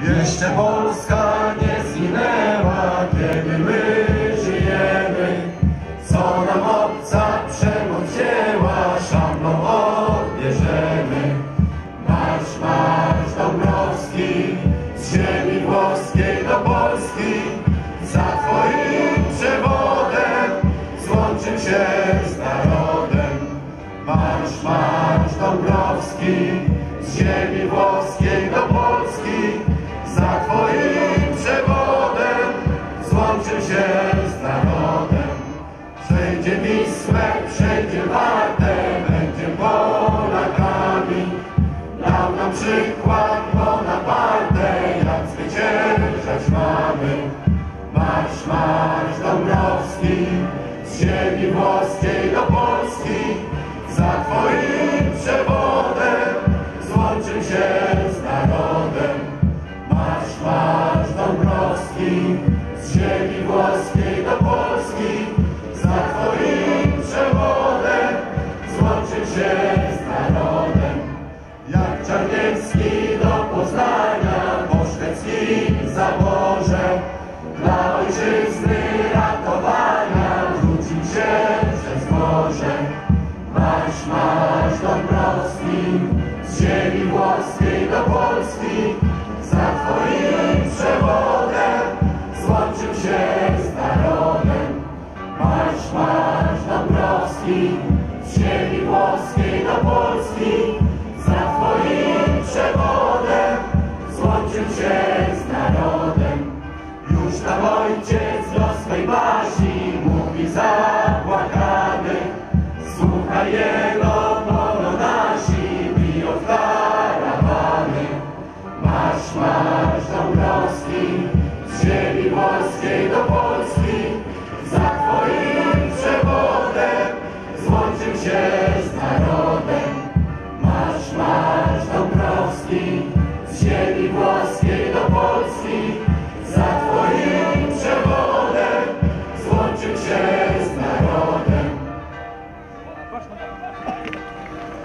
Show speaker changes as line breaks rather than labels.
Jeszcze Polska nie zginęła, kiedy my żyjemy. Co nam obca przemoc wzięła, szablą odbierzemy. Marsz, marsz Dąbrowski, z ziemi włoskiej do Polski. Za twoim przewodem złączył się z narodem. Marsz, marsz Dąbrowski, z ziemi włoskiej do Polski. Za twoim przewodem złączył się z narodem. Przejdzie Wisłę, przejdzie Wartę, będzie Polakami. Dał nam przykład Bonaparte, jak zwyciężać mamy. Marsz, marsz Dąbrowski, z ziemi włoskiej do Polski. Za twoim przewodem złączył się z narodem. Marsz, marsz Dąbrowski, z ziemi włoskiej do Polski. Za twoim przewodem złączył się z narodem. Jak Czarniecki do Poznania po szwedzkim zaborze, dla ojczyzny ratowania rzucił się przez morze. Marsz, marsz Dąbrowski, z ziemi włoskiej do Polski. Za twoim przewodem złączył się z narodem. Marsz, marsz Dąbrowski, z ziemi włoskiej do Polski. Za twoim przewodem złączył się z narodem. Już tam ojciec do swej baśni mówi zapłakany. Słuchaj jego, polonasi biją w karawany. Marsz, marsz Dąbrowski, z ziemi włoskiej do Polski. Za twoim przewodem złączył się z narodem. Marsz, marsz Dąbrowski, z ziemi włoskiej do Polski. Za twoim przewodem złączył się z narodem.